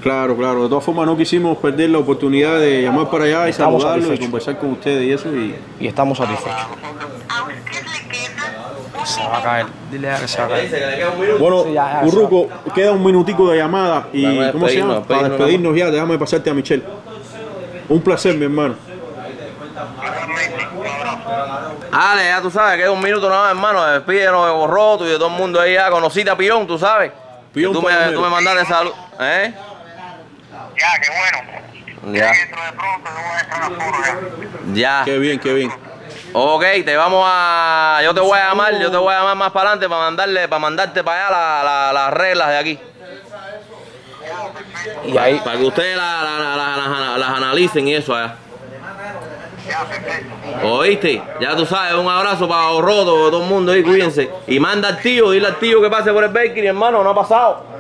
Claro, claro. De todas formas, no quisimos perder la oportunidad de llamar para allá y Estamos saludarlos y satisfechos. conversar con ustedes y eso. Y estamos satisfechos. ¿A usted le queda? Se va a caer. Dile a que se va a caer. Bueno, Sí, ya, Urruco, queda un minutico de llamada y Vamos a ¿cómo se llama? despedirnos, Para despedirnos ya, déjame pasarte a Michelle. Un placer, mi hermano. Ale, ya tú sabes que es un minuto nada más, hermano. Despídenos de Borroto y de todo el mundo ahí ya. Conocita Pion, tú sabes. Pion tú Palomero. me mandaste salud. ¿Eh? Ya, qué bueno. Ya. Dentro de pronto yo voy a estar afuera ya. Ya. Qué bien, qué bien. Ok, te vamos a. Yo te voy a llamar más para adelante para mandarte para allá las reglas de aquí. Y ahí, Para que ustedes las analicen y eso allá. Ya, perfecto. ¿Oíste? Ya tú sabes, un abrazo para Borroto, todo el mundo ahí, cuídense. Y manda al tío, dile al tío que pase por el bakery, hermano, no ha pasado.